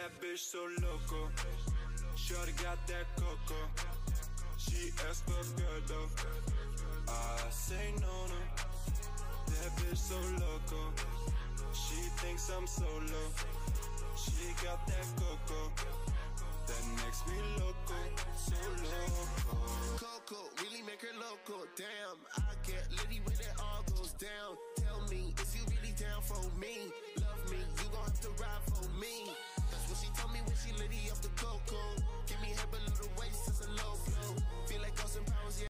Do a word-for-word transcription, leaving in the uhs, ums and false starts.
That bitch so loco. Shorty got that coco. She asked for a girl though. I say no, no. That bitch so loco. She thinks I'm solo. She got that coco. That makes me loco, so loco. Coco, really make her loco. Damn, I get litty when it all goes down. Tell me, is you really down for me? Love me, you gon' have to ride for me. That's what she told me when she litty off the coco. Give me head below the waist, it's a low flow. Feel like Austin Powers, yeah.